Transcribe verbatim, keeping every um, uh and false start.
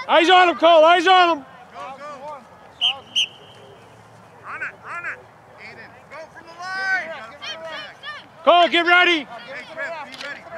Eyes on him, Cole. Eyes on him. Go, go. Run it, run it. Aiden, go from the line. Cole, get ready.